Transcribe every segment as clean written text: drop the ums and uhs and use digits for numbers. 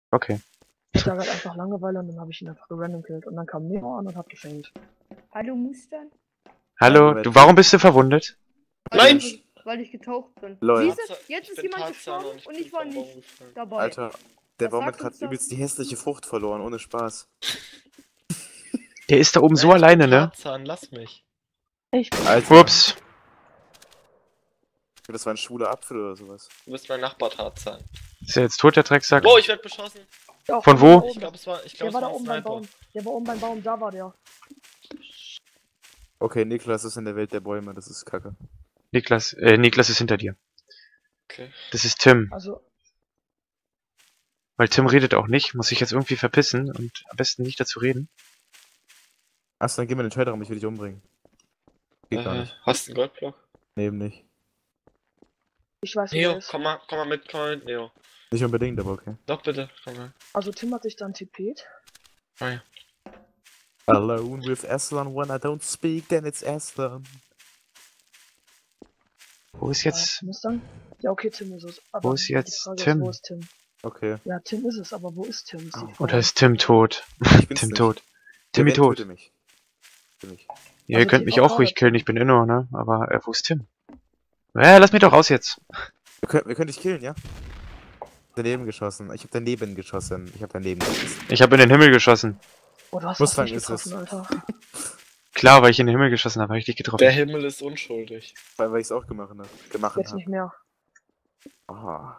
Okay. Ich hatte halt einfach Langeweile und dann habe ich ihn einfach gerandom killt. Und dann kam Nero an und hat gefängt. Hallo Mustern? Hallo, du, warum bist du verwundet? Nein! Weil ich getaucht bin. Lol. Siehst du, jetzt ist jemand gestorben und ich war nicht dabei. Alter, der Was Baum hat sagt gerade uns das? übelst die hässliche Frucht verloren, ohne Spaß. Der ist da oben so alleine, ne? Tarzan, lass mich. Ich bin Alter, Ups. das war ein schwuler Apfel oder sowas. Du bist mein Nachbar Tarzan. Ist er jetzt tot, der Drecksack? Oh, ich werd beschossen. Ja, Von wo? Ich glaube, es war, Der war da ein oben beim Sniper. Baum. Der war oben beim Baum, da war der. Okay, Niklas ist in der Welt der Bäume, das ist kacke. Niklas ist hinter dir. Okay. Das ist Tim. Also, Weil Tim redet auch nicht, muss sich jetzt irgendwie verpissen und am besten nicht dazu reden. Achso, dann geh mal in den Schalterraum, ich will dich umbringen. Geht gar nicht. Hast du einen Goldblock? Nee, eben nicht. ich weiß, wie Neo, der ist. komm mal mit, Neo. Nicht unbedingt, aber okay. Doch, bitte, komm mal. Also, Tim hat sich dann TP't. Oh, ja. Alone with Aslan, when I don't speak, then it's Aslan. Wo ist jetzt... Mustang? Ja, okay, Tim ist es. Aber Wo ist jetzt die Frage Tim? Wo ist Tim? Okay. Ja, Tim ist es, aber wo ist Tim? Ist die Frage. Oder ist Tim tot? Ich bin's Tim nicht. tot. Der Timmy Ben tot. töte mich. Töte mich. Ja, ihr Also könnt die mich auch Frage- ruhig killen, ich bin Inno, ne? Aber wo ist Tim? Lass mich doch raus jetzt. Wir können dich killen, ja? Daneben geschossen. Ich hab daneben geschossen. Ich hab daneben geschossen. Ich habe in den Himmel geschossen. Oh, du hast Mustang was nicht ist es. getroffen, Alter. Klar, weil ich in den Himmel geschossen habe, habe ich dich getroffen. Der Himmel ist unschuldig. Weil ich es auch gemacht Jetzt habe. nicht mehr. Ah.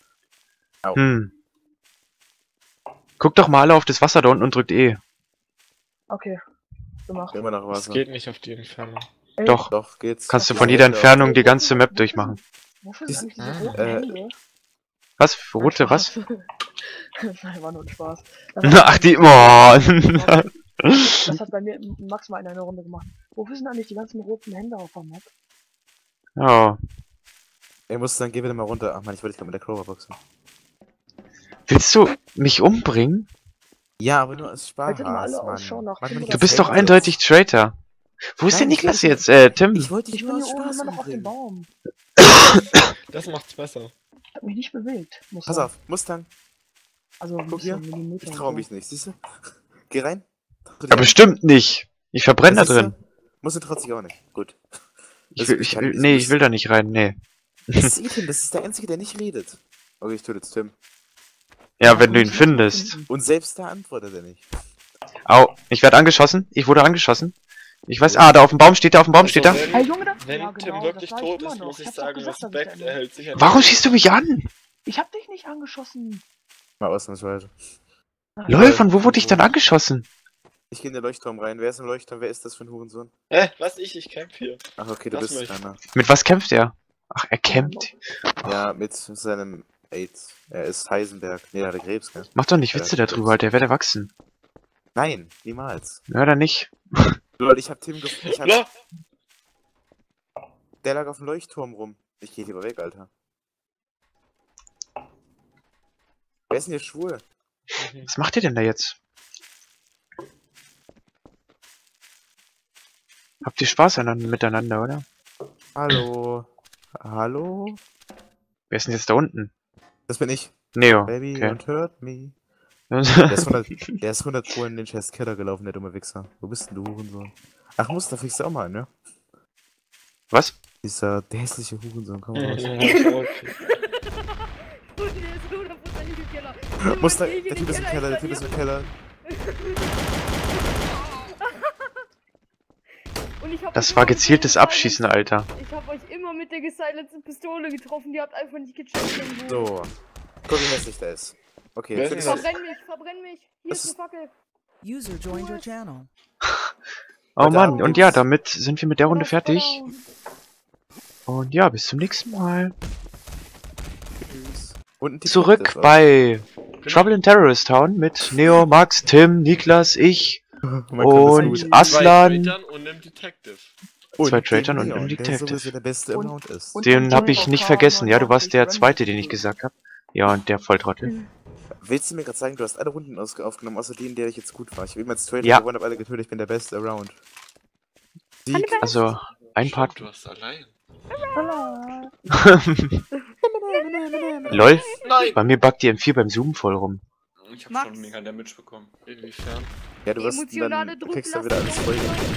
Guckt doch mal alle auf das Wasser da unten und drückt E. Okay. Gemacht. Immer noch Das Wasser. geht nicht auf die Entfernung. Ey, Doch, Doch, geht's. kannst du Ja, von jeder ja. Entfernung die ganze Map durchmachen. Wofür sind eigentlich diese Ah, roten Hände? Was? Rote, was? Nein, war nur ein Spaß. Ach, die... Oh. Das hat bei mir Max mal in einer Runde gemacht. Wofür sind eigentlich die ganzen roten Hände auf der Map? Oh. Ey, Mustang, geh bitte mal runter. Ach man, ich wollte dich gerade mit der Clover boxen. Willst du mich umbringen? Ja, aber nur als Spaß, Haltet mal alle Mann. Ausschau nach Mach Tim mir nicht oder Du bist das doch Hate eindeutig Traitor. Wo ist Nein, denn Niklas ich- jetzt? Tim? Ich wollte dich Ich nur bin aus hier oben Spaß immer noch auf dem umbringen. Baum. Das macht's besser. Ich hab mich nicht bewegt. Muss Pass sagen. auf, Mustang, Also ein Guck hier. bisschen Millimeter. ich und trau so. mich nicht, siehst du? Geh rein. Ja, bestimmt nicht. Ich verbrenne da drin. Musst du trotzdem auch nicht. Gut. Nee, ich will da nicht rein, nee. Das ist Ethan, das ist der Einzige, der nicht redet. Okay, ich töte jetzt Tim. Ja, wenn du ihn findest. Und selbst da antwortet er nicht. Au, ich werde angeschossen. Ich wurde angeschossen. Ich weiß, da auf dem Baum steht er, auf dem Baum steht er. Hey, Junge, da. Wenn Ja, Tim genau, wirklich das sag ich tot immer ist, noch. muss ich hab's doch sagen, gesagt, dass ich Respekt, da er hält sich an Warum schießt du mich an? Ich hab dich nicht angeschossen. Mal ausnahmsweise. Lol, von wo wurde ich dann angeschossen? Ich gehe in den Leuchtturm rein. Wer ist im Leuchtturm? Wer ist das für ein Hurensohn? Was ich kämpf hier. Ach, okay, du Lass bist mich. einer. Mit was kämpft er? Ach, er kämpft. Ja, mit seinem AIDS. Er ist Heisenberg. Nee, der hat Krebs, gell? Mach doch nicht Witze darüber, Alter, er wird erwachsen. Nein, niemals. Ja, oder nicht? Lol, ich hab Tim gefunden. Ja, Der lag auf dem Leuchtturm rum. Ich geh lieber weg, Alter. Wer ist denn hier schwul? Was macht ihr denn da jetzt? Habt ihr Spaß miteinander, oder? Hallo? Hallo? Wer ist denn jetzt da unten? Das bin ich. Neo. Baby, Okay. don't hurt me. Der ist 100 Pro in den Chest Keller gelaufen, der dumme Wichser. Wo bist denn du, Hurensohn? Ach, Muster fixst du auch mal, ne? Was? Dieser der hässliche Hurensohn, komm raus. Und der ist 100% im Keller. Muster, der Typ ist im Keller, der Typ ist im Keller. Und ich hab Das euch war immer mit gezieltes der Abschießen, Alter. Ich hab euch immer mit der gesilencten Pistole getroffen, die habt einfach nicht gecheckt. irgendwo. So. Guck, wie hässlich der ist. Okay, Wer für ist die das? Verbrenn mich! Hier Das ist eine Fackel! User joined your channel. Oh Heute Mann, Abend und ja, gibt's- damit sind wir mit der Runde fertig. Down. Und ja, bis zum nächsten Mal. Tschüss. Und ein Zurück Detective. bei Trouble in Terrorist Town mit Neo, Max, Tim, Niklas, ich Man kann das und gut. Aslan. Traitern und einem Detective. zwei dem Traitern und Leon, einem der Detective. sowieso der beste Und- Amount ist. und- Den hab ich nicht vergessen, ja, du warst der Ich zweite, den ich gesagt habe. Ja, und der Volltrottel. Willst du mir gerade sagen, du hast alle Runden aufgenommen, außer die, in der ich jetzt gut war? Ich habe immer als Traitor Ja. gewonnen, habe alle getötet, ich bin der beste Around. Sieg. Also, ein Part. Du hast allein. LOL, Nein! bei mir buggt die M4 beim Zoomen voll rum. Ich hab Max. schon mega Damage bekommen. Inwiefern? Ja, du wirst Emotionale dann kriegst du wieder Druckbelastung. alles voll.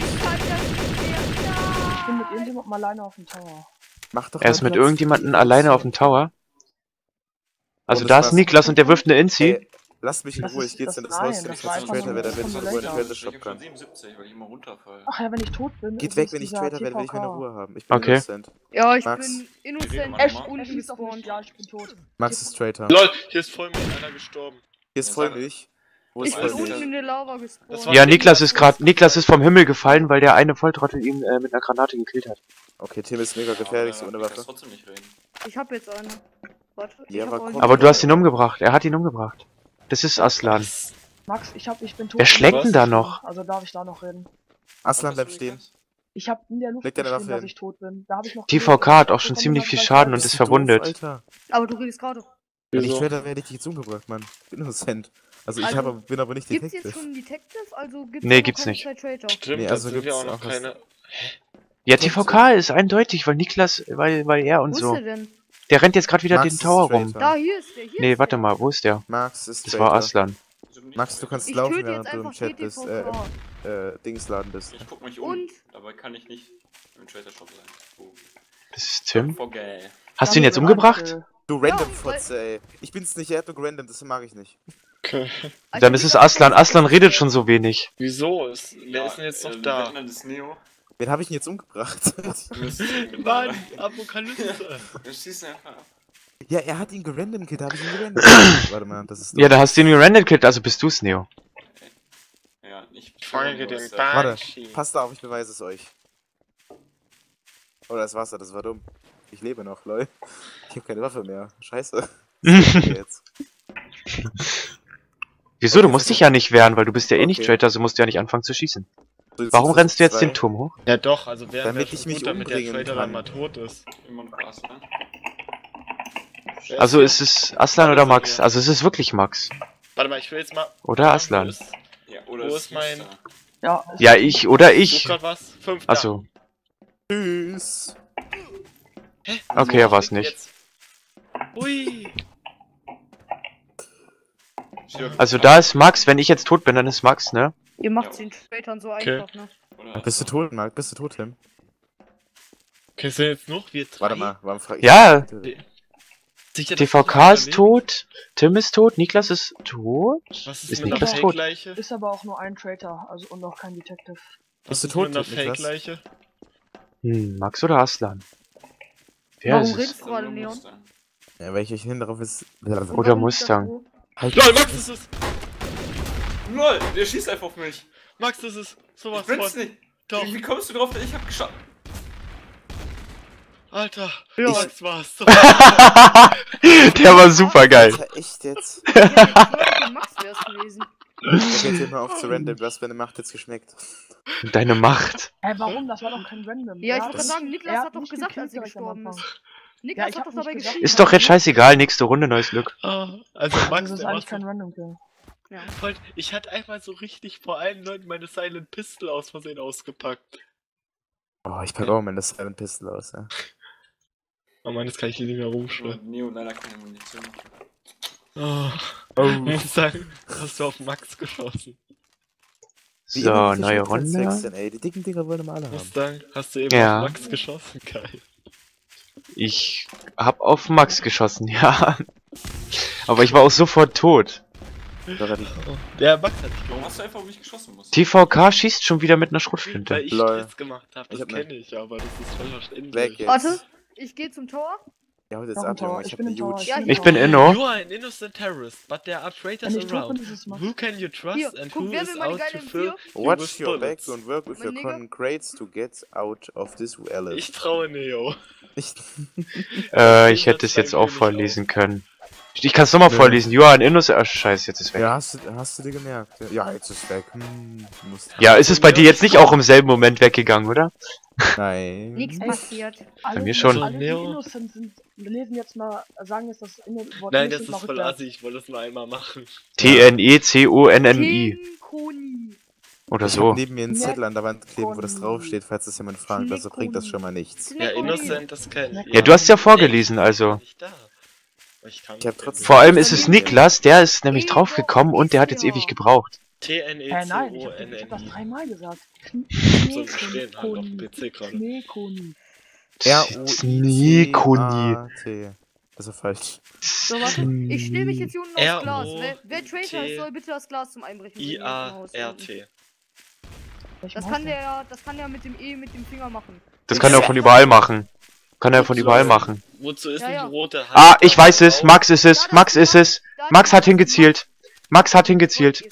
Ich bin mit irgendjemandem alleine auf dem Tower. Mach doch Er ist mal mit Platz. irgendjemandem alleine auf dem Tower. Also Ohne da ist Spaß. Niklas und der wirft eine Inzi. Ey, lasst mich in Das Ruhe, ist- ich geh jetzt das- in das nein, Haus, wenn das ich war jetzt einfach Traitor nur werde, ein damit ich in Ruhe den Simulator. Traitor Ich stoppen hab schon kann. 77, weil ich immer runterfall. Ach ja, wenn ich tot bin, Geht ist weg, es wenn ich dieser Traitor werde, will ich meine TVK. Ruhe haben. Ich bin Okay. innocent. Ja, ich Max. bin innocent Echt? und Er schießt auf mich. gespawnt. Ja, ich bin tot. Max ist Traitor. LOL, hier ist voll mit einer gestorben. Hier ist Ja, voll sag- mich. Wo Ich ist bin voll unten mich? in der Lava Das gespawnt. war- Ja, Niklas ist vom Himmel gefallen, weil der eine Volltrottel ihn mit einer Granate gekillt hat. Okay, Tim ist mega gefährlich, so ohne Ich kann Waffe. trotzdem nicht reden. Ich hab jetzt eine. Warte, ich Ja, hab aber euch- komm. Aber du hast ihn umgebracht. Er hat ihn umgebracht. Das ist Aslan. Max, ich bin tot. Wer schlägt Was? denn da noch? Also darf ich da noch reden. Aslan Was bleibt hast du, stehen. Niklas? Ich hab in der Luft Leg deine geschrien, Waffe dass hin. ich tot bin. Da hab ich noch TVK hat auch schon ziemlich viel Schaden und ist Bist du verwundet. Doof, Alter. Aber du redest gerade. Wenn ich Wieso? Traitor werde, ich dich jetzt umgebracht, Mann. Ich bin innocent. Also ich Also, bin aber nicht Gibt's jetzt Detective. schon einen Detective? Also gibt's Nee, noch gibt's keine nicht. zwei Traitor. Stimmt, Nee, nee, also also sind wir auch gibt's noch auch was. keine. Ja, TVK ist eindeutig, weil Niklas, weil er und Wo ist so. der denn? Der rennt jetzt gerade wieder Max den ist Tower rum. Traitor. Da, hier ist der. Hier Nee, ist warte der. mal, wo ist der? Max ist Das war Traitor. Aslan. Max, du kannst Ich laufen, töte während jetzt du im einfach Chat bist. GTVK. Dingsladen bist. Ich guck mich um. Und? Dabei kann ich nicht im Trader Shop sein. Oh. Das ist Tim. Forgay. Hast du ihn jetzt umgebracht? Du random Ja, Fotze, ey. Ich bin's nicht, er hat nur gerandom, das mag ich nicht. Okay. Also Dann ist es Aslan. Aslan redet schon so wenig. Wieso? Wer ist denn jetzt noch da? Wetten, das ist Neo. Wen habe ich denn jetzt umgebracht? Mann, Apokalypse. Wir schießen einfach ab. Ja, er hat ihn gerandom killt, da habe ich ihn gerandom. Warte mal, das ist Ja, da hast du ihn gerendert gekillt, also bist du's, Neo. Ja, ich Folge den was, Ball. Warte, Banshee. passt auf, ich beweise es euch. Oh, das Wasser, das war dumm. Ich lebe noch, lol. Ich habe keine Waffe mehr. Scheiße. Jetzt. Wieso? Du musst dich ja nicht wehren, weil du bist ja eh nicht Okay. Traitor, also musst du ja nicht anfangen zu schießen. So, jetzt Warum sind rennst du jetzt zwei. den Turm hoch? Ja doch, also wäre Damit schon ich mich gut, damit der umbringen Trader kann. dann mal tot ist. Immer noch was, ne? Wer Also ist ist es Aslan oder Max? Also es ist wirklich Max. hier? Warte mal, ich will jetzt mal. Oder Wo Aslan. ist, Ja, oder Wo es ist mein- hieß da. Ja, Ja, ich oder such ich. grad was? 5. Achso, Tschüss. Hä? okay, er war's nicht. Jetzt. Ui. Also da ist Max, wenn ich jetzt tot bin, dann ist Max, ne? Ihr macht Ja. den Traitern so Okay. einfach, ne? Oder Bist du tot, Marc? Bist du tot, Tim? Okay, sind jetzt noch wir drei? Warte mal, warum frag ich? Ja, Sicher, dass TVK ich ist überlebe? tot, Tim ist tot, Niklas ist tot. Was ist, Ist mit einer Niklas tot? Fake-Leiche? ist aber auch nur ein Traitor, also und auch kein Detective. Was du ist tot, mit einer Niklas? Fake-Leiche? Max oder Aslan? Wer Warum ist es? redest du gerade, Leon? Ja, weil ich euch hin darauf ist. Oder Warum ist das Mustang. so? Halt. LOL, Max ist es! LOL, der schießt einfach auf mich. Max ist es! Sowas Ich bin's von. nicht. Doch, Wie kommst du drauf? Ich hab geschossen. Alter. Ja. Max war's. Der war super geil. Alter, echt jetzt? Ich hätte geschworen, Max wär's gewesen. Okay, jetzt mal auf zu random. Du hast meine Macht jetzt geschmeckt. Deine Macht. Hä, warum? Das war doch kein Random. Ja, ich Er wollte hat gerade sagen, nicht- Niklas er hat doch nicht gesagt, gekillt als er direkt am gestorben Anfang. ist. Ja, Niklas ich hat hab doch nicht dabei gesagt. geschrieben. Ist doch jetzt scheißegal, nächste Runde, neues Glück. Ah, also Max, Das ist der war eigentlich kein so, Random Kill. Ja. ich hatte einmal so richtig vor allen Leuten meine Silent Pistol aus Versehen ausgepackt. Oh, ich pack auch meine Silent Pistol aus, ja. Oh Mann, jetzt kann ich hier nicht mehr rumschwimmen. Neo leider keine Munition. Oh. Oh. Ich muss sagen, hast du auf Max geschossen. Wie So, immer diese neue Shotgun-Sex Runde. denn, ey. Die dicken Dinger wollen wir alle Ich muss haben. sagen, hast du eben Ja. auf Max geschossen? Geil. Ich hab auf Max geschossen, ja. Aber ich war auch sofort tot. Doch, die- Der Max hat dich Warum geholt. hast du einfach auf mich geschossen? Musst? TVK schießt schon wieder mit einer Schrotflinte. Weil ich Lol. das gemacht habe, Ich das hab kenne ich, aber das ist voll verständlich. Weg jetzt. Warte, ich gehe zum Tower. Ja, haut jetzt Noch ab, ein Tower. Junge. Ich Ich hab bin eine im Tower. huge... Ja, Ich bin Inno. You are an innocent terrorist, but there are traitors Wenn ich tot around. bin, ist es Max. Who can you trust Hier, and guck, who wer is will meine out geile to M4? fill you Watch with your back bullets? and work with Mein your Nigger. concrates to get out of this valley. Ich traue Neo. Ich... Ich hätte es jetzt auch vorlesen können. Ich kann es nochmal Nö. vorlesen. You are an innocent... Ach, scheiße, jetzt ist weg. Ja, hast du dir gemerkt? Ja, jetzt ist weg. Ja, ist es bei dir jetzt nicht auch im selben Moment weggegangen, oder? Nein. Nichts Ey. passiert. Alle, mir schon. Alle, die Neo. innocent sind, lesen jetzt mal, sagen jetzt das Wort Nein, das innocent mal ist voll rückwärts. assi, ich wollte das nur einmal machen. T-N-E-C-O-N-N-I. Tenkoni. Oder Ich so. hab neben mir einen Zettel an der Wand kleben, wo das draufsteht, falls das jemand fragt. Also bringt das schon mal nichts. Ja, innocent, das kenn ich. Ja, du hast ja vorgelesen, also. Nicht da. Ich kann Ich hab trotzdem- Vor allem ist es Niklas, der ist nämlich draufgekommen und der hat jetzt ewig gebraucht. Nein, ich hab das TNECONNI. 3-mal gesagt. So stehen halt auf dem PC gerade. Schneekoni. Sneekoni. Das ist falsch. So, warte. Ich stelle mich jetzt hier unten aufs Glas. Wer Tracer ist, R-O-T- soll bitte das Glas zum Einbrechen bringen. IART. Das kann der mit dem mit dem Finger machen. Das kann er von überall machen. Kann er von überall machen. Wozu ist Ja, denn ja. die rote Hand? Ah, ich weiß es. Max ist es. Max ist es. Max hat hingezielt. Max hat hingezielt.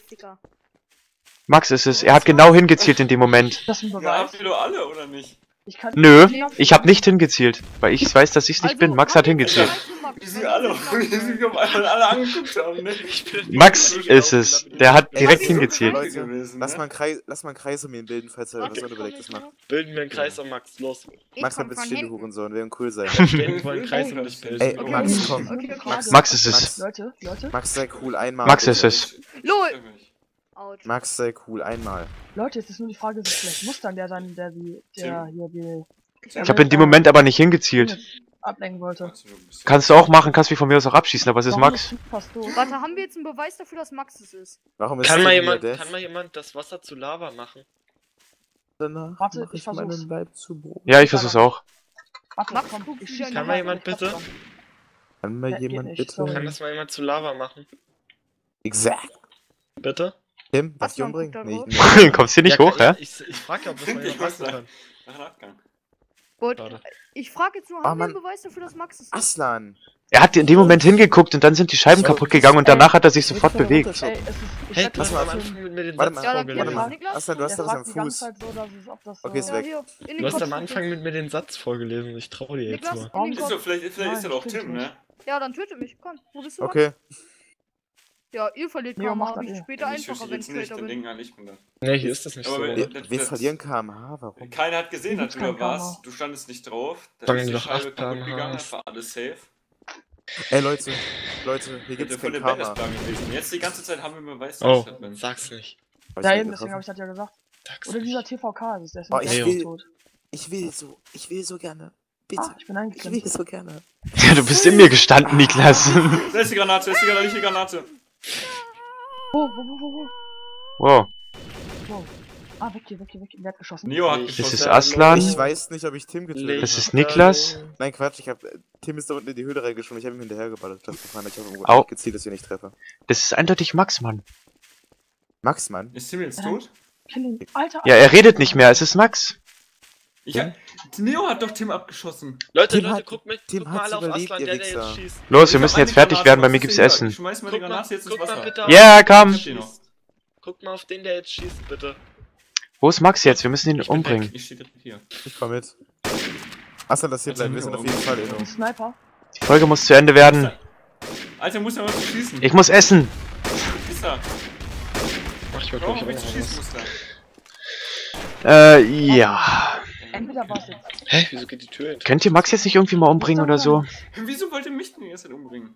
Max ist es. Er hat genau hingezielt in dem Moment. Das ist ein Ja, Beweis. habt ihr doch alle, oder nicht? Ich kann Nö, ich habe nicht hingezielt. Weil ich weiß, dass ich's nicht bin. Max hat hingezielt. Die sind alle, die sich auf einmal alle angeguckt haben, ne? Max ist es. Der hat direkt hingezielt. Leute, gewesen, lass ne? mal einen Kreis um ihn bilden, falls er was Unüberlegtes macht. Bilden wir einen Kreis um Max, los. Max hat jetzt stehen, du Hurensohn, wäre cool sein. Bilden wir einen Kreis um dich bilden. Ey, Okay. Max, komm. Okay, Max ist es. Leute, Max, sei cool, einmal. Max ist bitte. es. LOL! Autsch. Max, sei cool, einmal. Leute, jetzt ist nur die Frage, ist es vielleicht Mustang, der hier die Ich habe in dem Moment aber nicht hingezielt. ablenken wollte. Kannst du auch machen, kannst mich von mir aus auch abschießen, aber es ist Warum Max. nicht Pastor? Warte, haben wir jetzt einen Beweis dafür, dass Max es ist? Warum ist Kann mal Tim hier, jemand das Wasser zu Lava machen? Danach Warte, mach ich meinen versuch's. Leib zu Brot. Ja, ich versuch's auch. Warte, Max, komm, guck ich wieder schieß in Kann die mal Hand. jemand bitte? Kann mal Ja, geht jemand nicht, bitte? sorry. Kann das mal jemand zu Lava machen? Exakt. Bitte? Tim, darf Was, ich man umbringen? guckt da Nee, drauf? nee. Kommst hier nicht Ja, hoch, hä? Ich frag ja, ob das mal Ich jemand weiß machen kann. Nach dem Abgang. Gut, Schade. ich frage jetzt nur, Oh, haben wir Mann. einen Beweis dafür, dass Max es ist? Aslan. Er hat in dem Moment hingeguckt und dann sind die Scheiben kaputt gegangen und danach hat er sich sofort bewegt. Ey, es ist, ich Hey, wette, lass lass mal dass am Tim- Anfang mit mir den Warte Satz mal, Ja, dann vorgelesen. geht mal. Niklas. Aslan, du hast der da was am fragt die ganze Fuß. Zeit so, dass es, ob das so... Okay, ist Ja, weg. hier, in den Du hast Kopf am Anfang mit mir den Satz vorgelesen. Ich trau dir jetzt Niklas, mal. in den Warum Ist Kopf. doch, vielleicht ist er doch stimmt Tim, nicht. ne? Ja, dann töte mich. Komm, wo bist du? Max? Okay. Ja, ihr verliert Neo, Karma, mach aber das ich eh. später Ich einfacher, schüsse wenn ich jetzt nicht, später dann bin. denken alle, ich bin da. Nee, hier ist das nicht Aber so. wenn- Wir verlieren KMH, warum? Keiner hat gesehen, Hier dass gibt's du da kein warst. Karma. Du standest nicht drauf. Da Sagen ist die die doch Scheibe 8 kaputt km/h. gegangen, das war alles safe. Ey, Leute, hier Hätte gibt's von kein dem Karma. Bandesplan gewesen. Jetzt die ganze Zeit haben wir Beweis, Oh, dass ich bin. sag's nicht. Hab ich Ja, nicht eben, deswegen habe getroffen? ich das ja gesagt. Sag's Oder dieser nicht. TVK, das ist der ist Oh, nicht ich der will- ist tot. Ich will so gerne. Bitte. Ah, ich bin Ich eingeklemmt. will so gerne. Ja, du bist in mir gestanden, Niklas. Da ist die Granate, da ist die Granate, nicht die Granate. Wo? Wow. Ah, weg hier. Wer hat geschossen? Neo hat Das geschossen. ist Aslan. Ich weiß nicht, ob ich Tim getötet Das habe. ist Niklas. Nein, Quatsch, Tim ist da unten in die Höhle reingeschoben, ich habe ihm hinterhergeballert. Das gefahren, ich habe Au. gezielt, dass ich ihn nicht treffe. Das ist eindeutig Max, Mann. Max, Mann. Ist Tim jetzt tot? Kill ihn. Alter, Ja, er redet nicht mehr, es ist Max. Neo hat doch Tim abgeschossen. Leute, Tim hat- guckt Tim mal hat's alle auf überlebt, Aslan, ihr der Wichser. jetzt schießt. Los, wir Ich hab müssen eine jetzt fertig Granate, werden, bei was mir ist gibt's denn hier? Essen. Ich schmeiß mal die Granate jetzt ins Guck mal Wasser. bitte Ja, auf, komm. Ich steh noch. Guck mal auf den, der jetzt schießt, bitte. Wo ist Max jetzt? Wir müssen ihn Ich bin umbringen. weg. Ich stehe direkt hier. Ich komm mit. Aslan, lass hier bleiben, wir sind auf jeden Fall in ein uns. Sniper. Die Folge muss zu Ende werden. Alter, muss ja mal zu schießen. Ich muss essen. Ist er. Mach ich mal, glaub Warum ich, willst du auch noch schießen, was. Muster? Ja. Entweder war es jetzt. Hä? Wieso geht die Tür hin? Könnt ihr Max jetzt nicht irgendwie mal umbringen oder so? Wieso wollt ihr mich denn jetzt umbringen?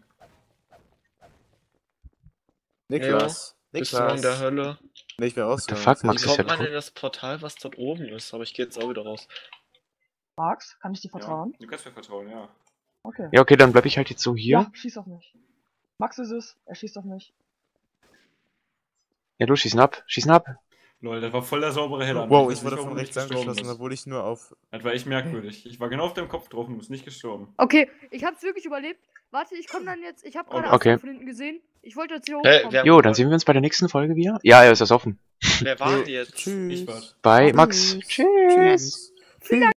Niklas. Bist du noch in der Hölle? Nee, ich bin raus. What the fuck, Max Wie ist ja kommt man tot. in das Portal, was dort oben ist? Aber ich gehe jetzt auch wieder raus. Max, kann ich dir vertrauen? Ja, du kannst mir vertrauen, ja. Okay. Ja, okay, dann bleib ich halt jetzt so hier. Ja, schieß auf mich. Max ist es, er schießt auf mich. Ja, du, schießen ab. Schießen ab. Lol, das war voll der saubere Header. Wow, weiß ich wurde nicht, von warum du rechts nicht gestorben angeschossen, bist. obwohl ich nur auf... Das war echt merkwürdig. Ich war genau auf deinem Kopf drauf und du bist nicht gestorben. Okay, ich hab's wirklich überlebt. Warte, ich komm dann jetzt. Ich hab gerade Okay. Aslan von hinten gesehen. Ich wollte jetzt hier Hä, hochkommen. wer- Jo, dann sehen wir uns bei der nächsten Folge wieder. Ja, er ist das offen. Wer war denn jetzt? Tschüss. Ich war's. Bei Max. Tschüss. Tschüss.